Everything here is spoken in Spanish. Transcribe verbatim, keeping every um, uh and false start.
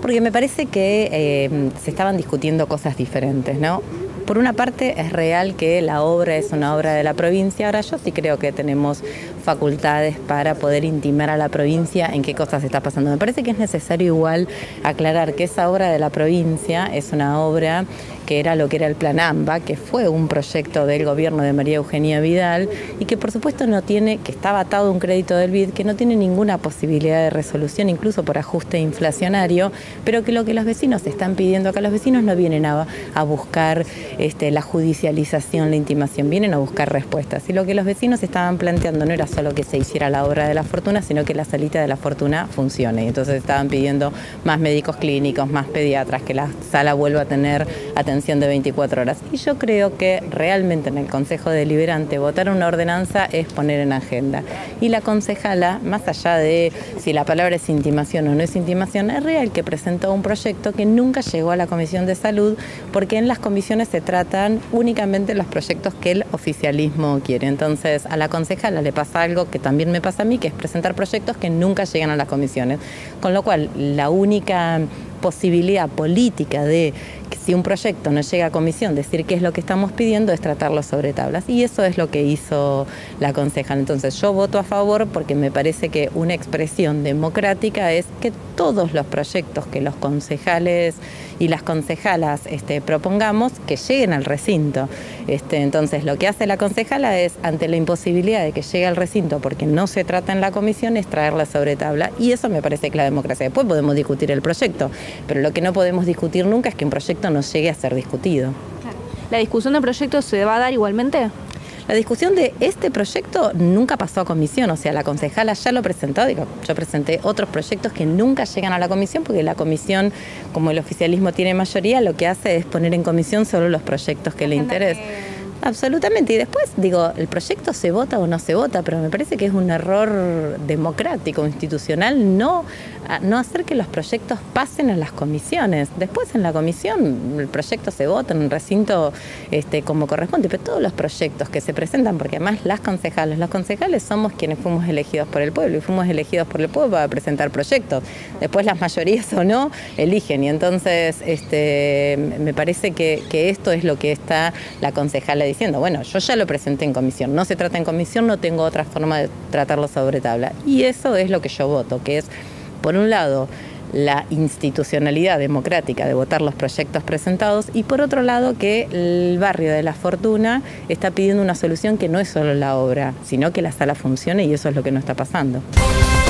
porque me parece que eh, se estaban discutiendo cosas diferentes, ¿no? Por una parte es real que la obra es una obra de la provincia, ahora yo sí creo que tenemos facultades para poder intimar a la provincia en qué cosas está pasando. Me parece que es necesario igual aclarar que esa obra de la provincia es una obra que era lo que era el Plan AMBA, que fue un proyecto del gobierno de María Eugenia Vidal y que por supuesto no tiene, que estaba atado a un crédito del B I D, que no tiene ninguna posibilidad de resolución, incluso por ajuste inflacionario, pero que lo que los vecinos están pidiendo, acá los vecinos no vienen a, a buscar este, la judicialización, la intimación, vienen a buscar respuestas. Y lo que los vecinos estaban planteando no era solo que se hiciera la obra de la fortuna, sino que la salita de la fortuna funcione. Y entonces estaban pidiendo más médicos clínicos, más pediatras, que la sala vuelva a tener atención de veinticuatro horas. Y yo creo que realmente en el Consejo Deliberante votar una ordenanza es poner en agenda. Y la concejala, más allá de si la palabra es intimación o no es intimación, es real que presentó un proyecto que nunca llegó a la Comisión de Salud, porque en las comisiones se tratan únicamente los proyectos que el oficialismo quiere. Entonces a la concejala le pasa algo que también me pasa a mí, que es presentar proyectos que nunca llegan a las comisiones. Con lo cual la única posibilidad política de que si un proyecto no llega a comisión, decir qué es lo que estamos pidiendo es tratarlo sobre tablas. Y eso es lo que hizo la concejala. Entonces yo voto a favor porque me parece que una expresión democrática es que todos los proyectos que los concejales y las concejalas este, propongamos, que lleguen al recinto. Este, entonces lo que hace la concejala es, ante la imposibilidad de que llegue al recinto porque no se trata en la comisión, es traerla sobre tabla. Y eso me parece que es la democracia. Después podemos discutir el proyecto, pero lo que no podemos discutir nunca es que un proyecto no llegue a ser discutido. ¿La discusión del proyecto se va a dar igualmente? La discusión de este proyecto nunca pasó a comisión, o sea, la concejala ya lo presentó, digo, yo presenté otros proyectos que nunca llegan a la comisión, porque la comisión, como el oficialismo tiene mayoría, lo que hace es poner en comisión solo los proyectos que le interesan. Absolutamente, y después, digo, el proyecto se vota o no se vota, pero me parece que es un error democrático, institucional, no, no hacer que los proyectos pasen a las comisiones. Después en la comisión el proyecto se vota en un recinto este, como corresponde, pero todos los proyectos que se presentan, porque además las concejales, los concejales somos quienes fuimos elegidos por el pueblo y fuimos elegidos por el pueblo para presentar proyectos. Después las mayorías o no eligen y entonces este, me parece que, que esto es lo que está la concejala diciendo, bueno, yo ya lo presenté en comisión, no se trata en comisión, no tengo otra forma de tratarlo sobre tabla. Y eso es lo que yo voto, que es, por un lado, la institucionalidad democrática de votar los proyectos presentados y por otro lado que el barrio de La Fortuna está pidiendo una solución que no es solo la obra, sino que la sala funcione y eso es lo que no está pasando.